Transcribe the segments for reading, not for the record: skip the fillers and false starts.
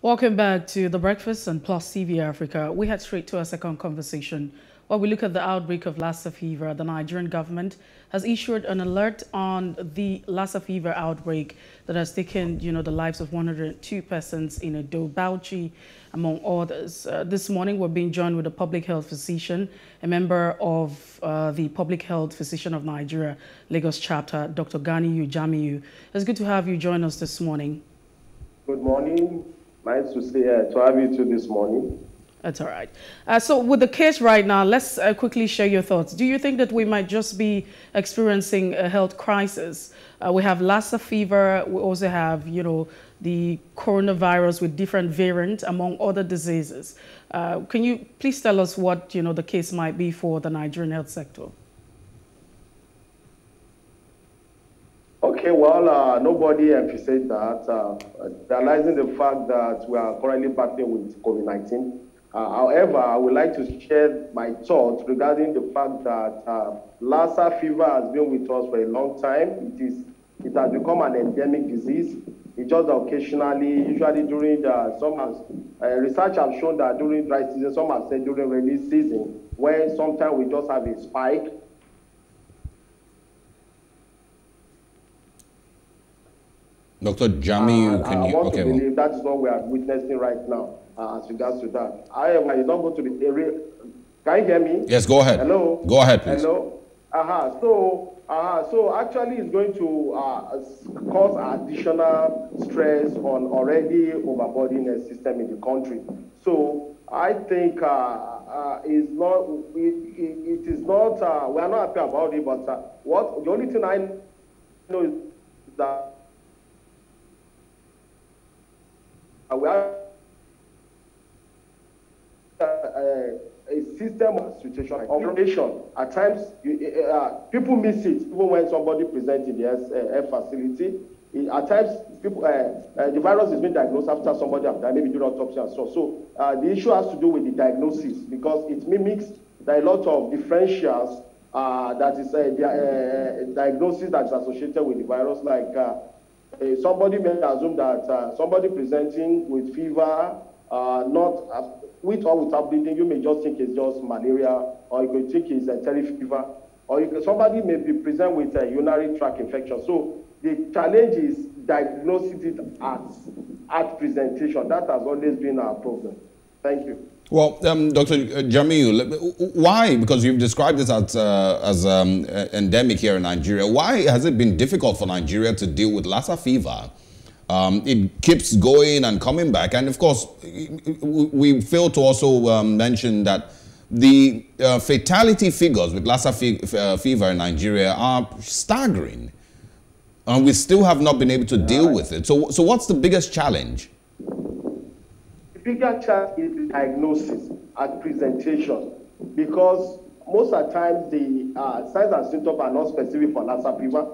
Welcome back to The Breakfast on Plus TV Africa. We head straight to our second conversation where we look at the outbreak of Lassa fever. The Nigerian government has issued an alert on the Lassa fever outbreak that has taken, the lives of 102 persons in Edo, Bauchi, among others. This morning, we're being joined with a public health physician, a member of the Public Health Physician of Nigeria, Lagos chapter, Dr. Ganiyu Jamiu. It's good to have you join us this morning. Good morning. Nice to have you too this morning. That's all right. So with the case right now, let's quickly share your thoughts. Do you think that we might just be experiencing a health crisis? We have Lassa fever. We also have, the coronavirus with different variants, among other diseases. Can you please tell us what, the case might be for the Nigerian health sector? Okay, well, nobody emphasized that, realizing the fact that we are currently battling with COVID-19. However, I would like to share my thoughts regarding the fact that Lassa fever has been with us for a long time. It has become an endemic disease. It just occasionally, usually during the summers, research has shown that during dry season, some have said during rainy season, where sometimes we just have a spike. Dr. Jamiu, can you? I want to believe that is what we are witnessing right now as regards to that. However, you don't go to the area. Can you hear me? Yes, go ahead. Hello? Go ahead, please. Hello? So actually it's going to cause additional stress on already overburdened system in the country. So I think it is not, we are not happy about it, but the only thing I know is that we have a system of situation operation. At times, people miss it, even when somebody presents in the health facility. At times, people, the virus is being diagnosed after somebody has died, maybe during autopsy and so on. So the issue has to do with the diagnosis because it mimics a lot of differentials that is diagnosis that is associated with the virus, like somebody may assume that somebody presenting with fever, not with or without bleeding, you may just think it's just malaria, or you could think it's a terry fever, or somebody may be present with a urinary tract infection. So the challenge is diagnosing it at presentation. That has always been our problem. Thank you. Well, Dr. Jamiu, why? Because you've described this as endemic here in Nigeria. Why has it been difficult for Nigeria to deal with Lassa fever? It keeps going and coming back. And of course, we fail to also mention that the fatality figures with Lassa fever in Nigeria are staggering. And we still have not been able to deal with it. So what's the biggest challenge? Bigger challenge is the diagnosis at presentation, because most of the times the signs and symptoms are not specific for Lassa fever.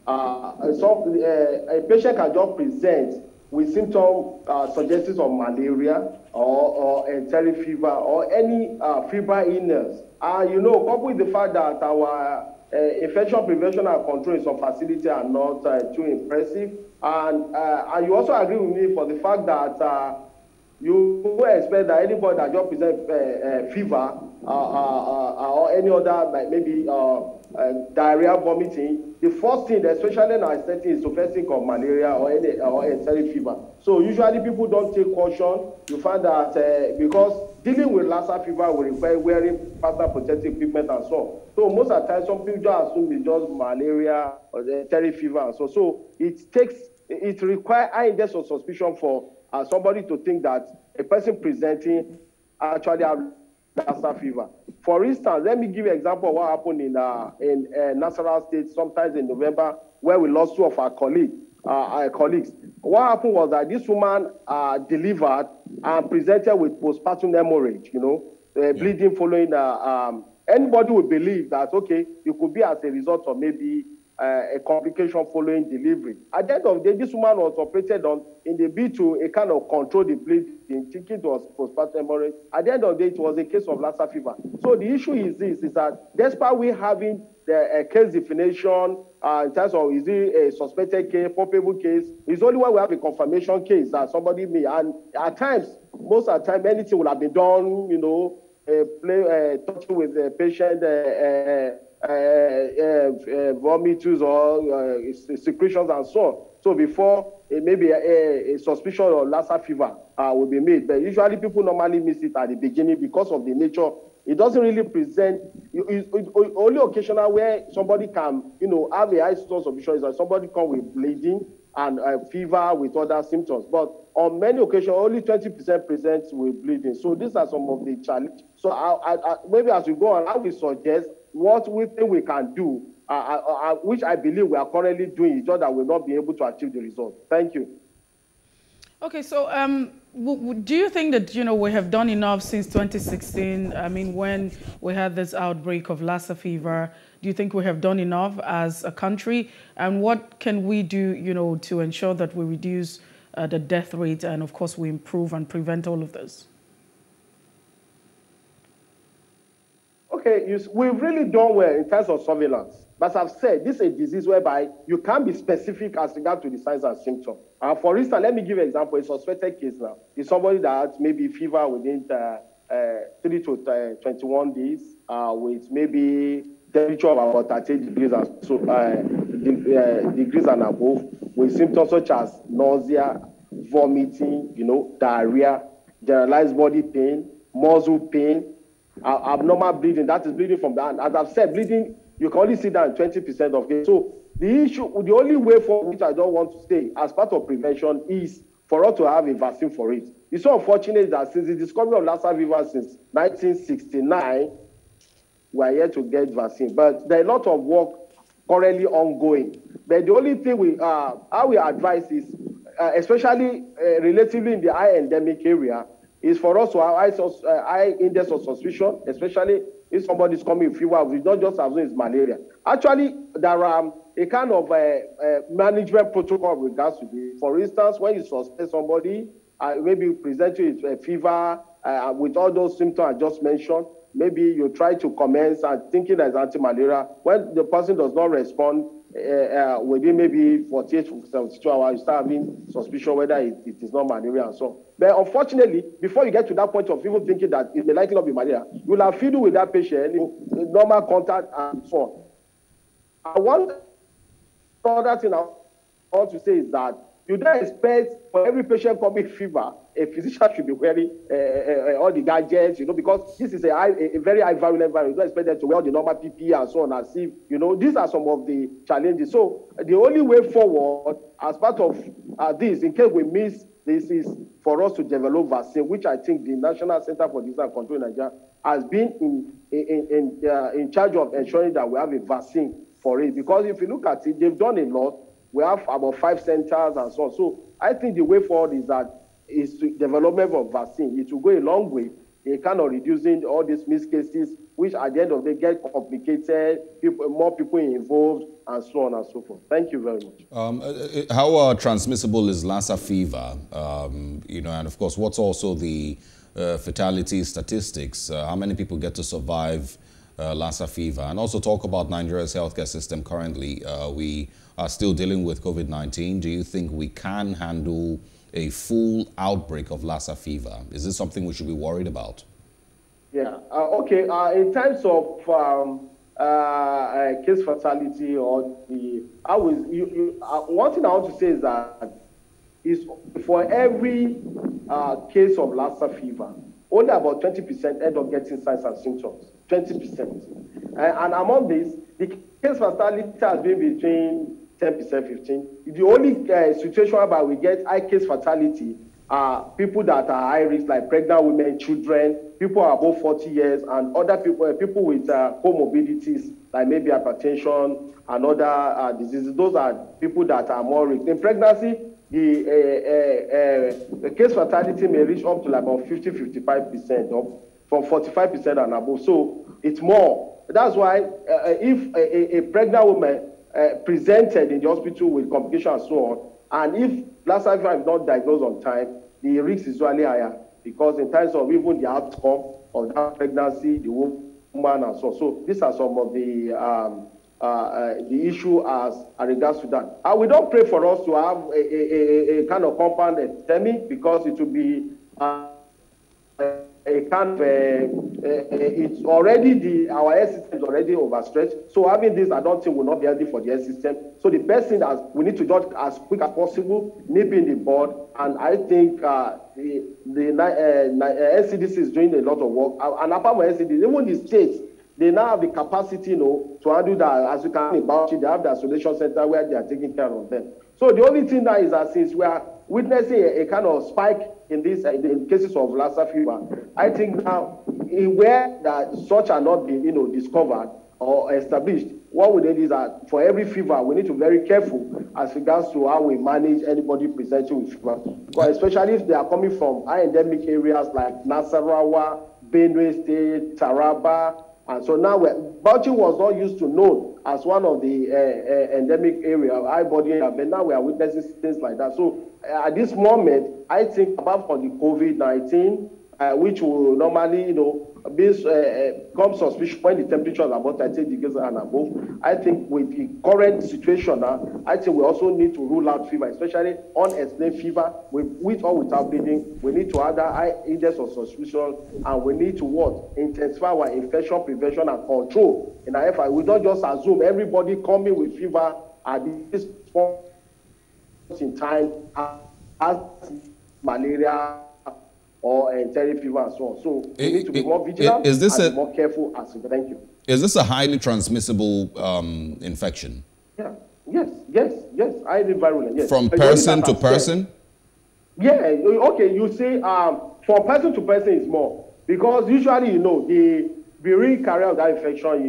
A patient can just present with symptoms suggestive of malaria or enteric fever or any fever illness. Coupled with the fact that our infection prevention and control in some facilities are not too impressive, and you also agree with me for the fact that you expect that anybody that just presents fever or any other, like maybe diarrhea, vomiting, the first thing, especially in our setting, is to first think of malaria or enteric fever. So usually people don't take caution. You find that because dealing with Lassa fever will require wearing personal protective equipment and so on. So most of the time, some people just assume it's just malaria or the enteric fever and so on. So it requires high index of suspicion for somebody to think that a person presenting actually has Lassa fever. For instance, let me give you an example of what happened in Nasarawa State sometimes in November, where we lost two of our colleagues. What happened was that this woman delivered and presented with postpartum hemorrhage, bleeding following. Anybody would believe that, okay, it could be as a result of maybe a complication following delivery. At the end of the day, this woman was operated on in the bid to a kind of control the bleeding, thinking it was postpartum hemorrhage. At the end of the day, it was a case of Lassa fever. So the issue is this, is that despite we having the case definition in terms of is it a suspected case, probable case, it's only when we have a confirmation case that somebody may, and at times, most of the time, anything will have been done, you know, touching with the patient, vomitus or secretions and so on. So before maybe a suspicion of Lassa fever will be made. But usually people normally miss it at the beginning because of the nature. It doesn't really present, only occasional where somebody can, you know, have a high source of suspicion is that somebody come with bleeding and fever with other symptoms. But on many occasions, only 20% presents with bleeding. So these are some of the challenges. So maybe as we go on, I will suggest what we think we can do, which I believe we are currently doing, is just that we will not be able to achieve the result. Thank you. Okay, so do you think that, you know, we have done enough since 2016? I mean, when we had this outbreak of Lassa fever, do you think we have done enough as a country? And what can we do, you know, to ensure that we reduce the death rate and, of course, we improve and prevent all of this? Okay, we've really done well in terms of surveillance. But as I've said, this is a disease whereby you can't be specific as regards to the signs and symptoms. For instance, let me give you an example. A suspected case now is somebody that has maybe fever within 3 to 21 days with maybe temperature of about 38 degrees and so degrees and above, with symptoms such as nausea, vomiting, you know, diarrhea, generalized body pain, muscle pain, abnormal bleeding. That is bleeding from the hand. As I've said, bleeding, you can only see that in 20% of cases. So the issue, the only way for which I don't want to stay as part of prevention is for us to have a vaccine for it. It's so unfortunate that since the discovery of Lassa fever since 1969, we are yet to get vaccine. But there are a lot of work currently ongoing. But the only thing how we advise is, especially relatively in the high endemic area, is for us to have high index of suspicion, especially if somebody is coming with fever, we don't just assume it's malaria. Actually, there are a kind of management protocol with regards to this. For instance, when you suspect somebody, maybe present you with a fever with all those symptoms I just mentioned, maybe you try to commence and thinking that it's anti-malaria. When the person does not respond within maybe 48 to 72 hours, you start having suspicion whether it is not malaria and so on. But unfortunately, before you get to that point of even thinking that it may likely not be malaria, you will have fiddled with that patient, normal contact and so on. One other thing I want to say is that you don't expect for every patient coming fever, a physician should be wearing all the gadgets, you know, because this is a very high virulent virus. You don't expect them to wear all the normal PPE and so on, as if, you know, these are some of the challenges. So the only way forward as part of this, in case we miss this, is for us to develop vaccine, which I think the National Center for Disease and Control in Nigeria has been in charge of ensuring that we have a vaccine for it. Because if you look at it, they've done a lot. We have about 5 centers and so on. So I think the way forward is to development of vaccine. It will go a long way in kind of reducing all these missed cases, which at the end of the day get complicated, more people involved, and so on and so forth. Thank you very much. How transmissible is Lassa fever? You know, and of course, what's also the fatality statistics? How many people get to survive Lassa fever? And also talk about Nigeria's healthcare system currently. We are still dealing with COVID-19. Do you think we can handle a full outbreak of Lassa fever? Is this something we should be worried about? Yeah. Okay. In terms of case fatality or the, one thing I want to say is that for every case of Lassa fever, only about 20% end up getting signs and symptoms. 20%. And among this, the case fatality has been between 10%, 15%. The only situation whereby we get high case fatality are people that are high risk, like pregnant women, children, people above 40 years, and other people with comorbidities, like maybe hypertension and other diseases. Those are people that are more risk. In pregnancy, the case fatality may reach up to like about 50-55%, or from 45% and above. So it's more. That's why if a pregnant woman presented in the hospital with complications and so on, and if Lassa fever is not diagnosed on time, the risk is usually higher, because in terms of even the outcome of that pregnancy, the woman and so on. So these are some of the issue as regards to that. And we don't pray for us to have a kind of compound epidemic, because it will be a kind of it's already our health system is already overstretched. So having this, I don't think will not be healthy for the health system. So the best thing is we need to just as quick as possible nip in the bud. And I think the NCDC is doing a lot of work. And apart from NCDC, even the states, they now have the capacity, to handle that. As you can about it, they have the isolation center where they are taking care of them. So the only thing now is that since we are witnessing a kind of spike in this, in cases of Lassa fever, I think now where that such are not being, discovered or established, what we need is that for every fever, we need to be very careful as regards to how we manage anybody presenting with fever, but especially if they are coming from high endemic areas like Nasarawa, Benue State, Taraba. And so now, Bauchi was not used to known as one of the endemic area, high body, but now we are witnessing things like that. So at this moment, I think apart from the COVID-19, which will normally, become suspicious when the temperature is about 38 degrees and above. I think with the current situation now, I think we also need to rule out fever, especially unexplained fever, with or without bleeding. We need to add a high index of suspicion, and we need to intensify our infection prevention and control in our effort. We don't just assume everybody coming with fever at this point in time has malaria or enteric fever and so on. So we need to be more vigilant and more careful. Thank you. Is this a highly transmissible infection? Yeah. Yes. Highly virulent. Yes. From person to person? Yeah. Okay. You see, from person to person is more, because usually the real carrier of that infection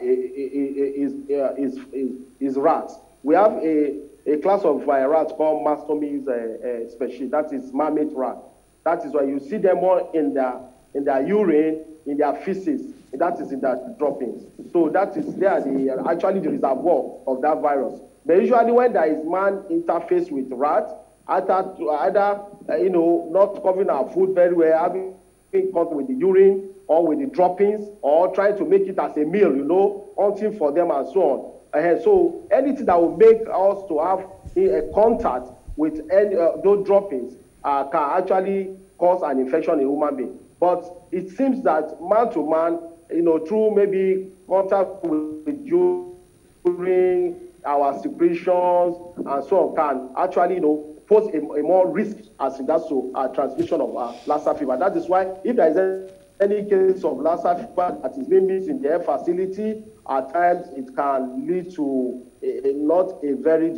is rats. We have a class of rats called Mastomys species. That is marmot rat. That is why you see them more in their urine, in their feces. That is in their droppings. So that is actually the reservoir of that virus. But usually when there is man interface with rat, either not covering our food very well, having contact with the urine or with the droppings, or trying to make it as a meal, hunting for them and so on. So anything that will make us to have a contact with any those droppings can actually cause an infection in a human being. But it seems that man to man, through maybe contact with urine, our secretions, and so on, can actually, pose a more risk as regards to transmission of Lassa fever. That is why if there is any case of Lassa fever that is being missed in the health facility, at times it can lead to not a very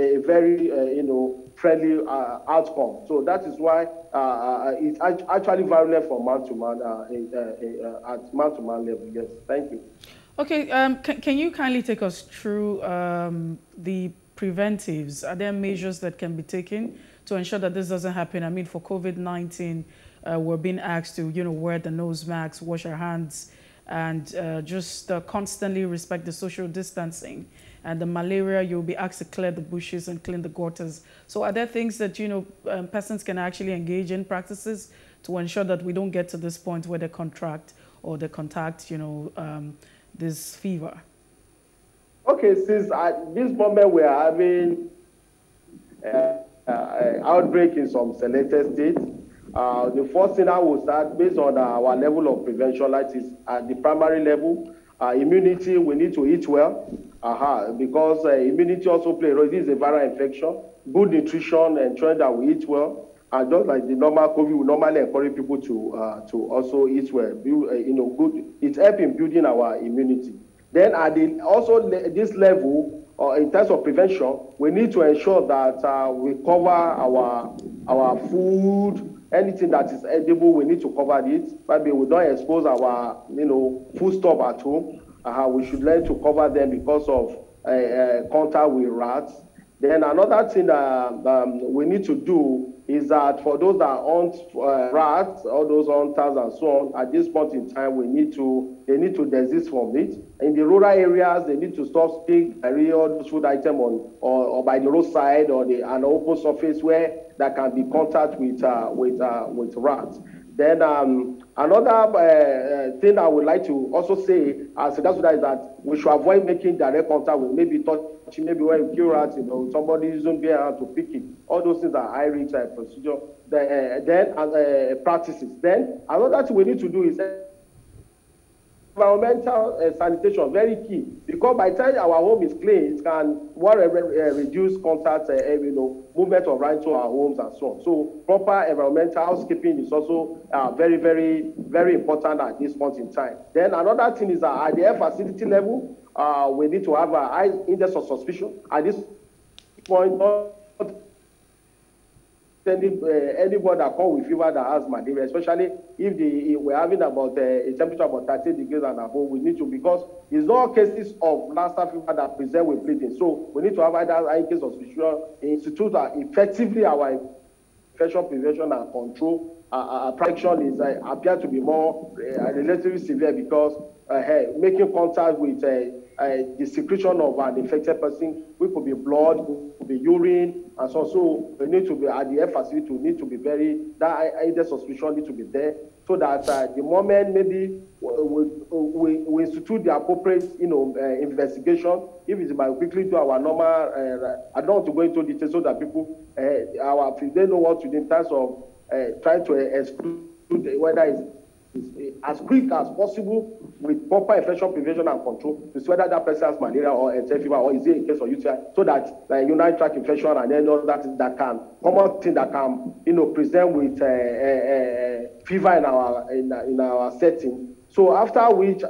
friendly outcome. So that is why it's actually virulent from man to man at man to man level. Yes, thank you. Okay, can you kindly take us through the preventives? Are there measures that can be taken to ensure that this doesn't happen? I mean, for COVID-19, we're being asked to, wear the nose masks, wash our hands, and just constantly respect the social distancing. And the malaria, you'll be asked to clear the bushes and clean the gutters. So are there things that, persons can actually engage in practices to ensure that we don't get to this point where they contract or they contact, this fever? Okay, since at this moment we are having outbreak in some selected states, the first thing I will start based on our level of prevention, that is at the primary level. Immunity, we need to eat well, because immunity also plays a role. This is a viral infection. Good nutrition, ensuring that we eat well, and just like the normal COVID, we normally encourage people to also eat well. Good. It helps in building our immunity. Then at this level, in terms of prevention, we need to ensure that we cover our food. Anything that is edible, we need to cover it. Maybe we don't expose our, food stuff at home. We should learn to cover them because of contact with rats. Then another thing we need to do is that for those that hunt rats, all those hunters and so on, at this point in time, they need to desist from it. In the rural areas, they need to stop stealing all those food items or by the roadside or an open surface where there can be contact with rats. Then another thing I would like to also say as regards to that is that we should avoid making direct contact with maybe touching, maybe when you kill rats, somebody isn't there to pick it. All those things are high risk procedure. Then practices. Then another thing we need to do is environmental sanitation, very key, because by the time our home is clean, it can reduce contact, movement of rats to our homes and so on. So proper environmental housekeeping is also very, very, very important at this point in time. Then another thing is that at the air facility level, we need to have a high index of suspicion. At this point, anybody that comes with fever that has malaria, especially if we're having about a temperature about 30 degrees and above, we need to, because it's not cases of Lassa fever that present with bleeding. So we need to have either high case of suspicion, institute effectively our infection prevention and control. Protection is appear to be more relatively severe because making contact with the secretion of an infected person, which could be blood, could be urine, and so on. So we need to be at the air facility. We need to be that index of suspicion need to be there, so that the moment maybe we institute the appropriate, investigation. If it's by quickly do our normal, I don't want to go into details so that people, if they know what to do in terms of trying to exclude whether it's as quick as possible with proper infection prevention and control to see whether that person has malaria or enteric fever or is it a case of UTI, so that urinary tract infection and then all that common thing that can present with fever in our setting. So after which,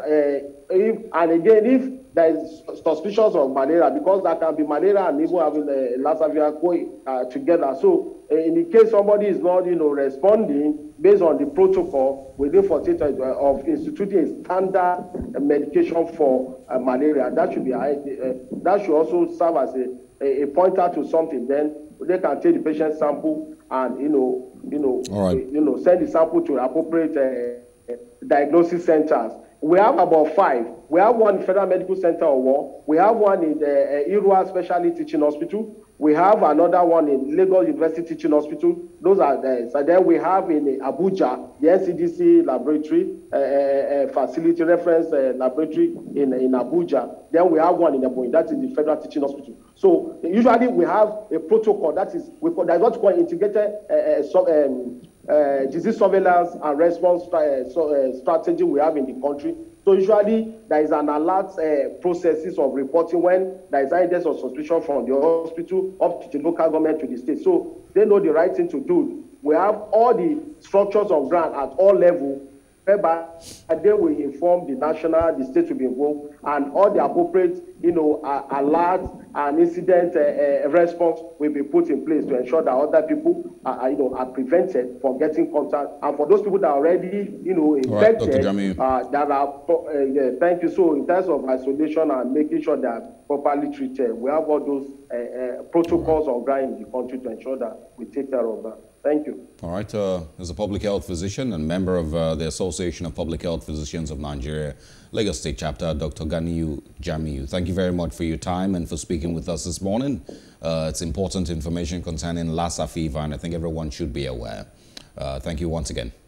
if there is suspicions of malaria, because that can be malaria and even having Lassa fever together. So in the case somebody is not responding based on the protocol within 48 hours of instituting a standard medication for malaria, that should be that should also serve as a pointer to something. Then they can take the patient sample and send the sample to appropriate diagnosis centers. We have about 5. We have one in Federal Medical Center Owo. We have one in the Irua Specialty Teaching Hospital. We have another one in Lagos University Teaching Hospital. Those are there. So then we have in Abuja, the NCDC laboratory, facility reference laboratory in Abuja. Then we have one in Ebonyi, that is the Federal Teaching Hospital. So usually we have a protocol that is, that's what we call integrated disease surveillance and response strategy we have in the country. So usually there is an alert processes of reporting when there is evidence of suspicion from the hospital up to the local government to the state. So they know the right thing to do. We have all the structures of ground at all levels, whereby they will inform the state will be involved, and all the appropriate, alerts and incident response will be put in place to ensure that other people are prevented from getting contact. And for those people that are already, infected, that are, thank you. So in terms of isolation and making sure they are properly treated, we have all those protocols on ground in the country to ensure that we take care of that. Thank you. All right. As a public health physician and member of the Association of Public Health Physicians of Nigeria, Lagos State Chapter, Dr. Ganiyu Jamiu, thank you very much for your time and for speaking with us this morning. It's important information concerning Lassa fever, and I think everyone should be aware. Thank you once again.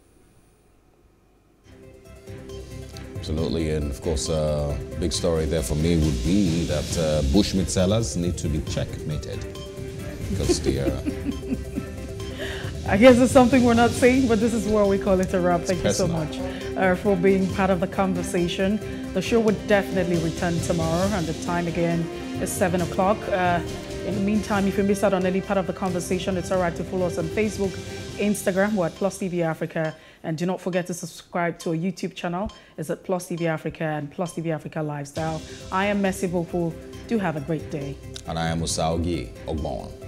Absolutely, and of course, big story there for me would be that bushmeat sellers need to be checkmated because the... I guess it's something we're not saying, but this is where we call it a wrap. Thank you so much for being part of the conversation. The show would definitely return tomorrow, and the time again is 7 o'clock. In the meantime, if you missed out on any part of the conversation, it's all right to follow us on Facebook, Instagram, we're at Plus TV Africa. And do not forget to subscribe to our YouTube channel. It's at Plus TV Africa and Plus TV Africa Lifestyle. I am Mercy Vopu. Do have a great day. And I am Usaugi Ogbon.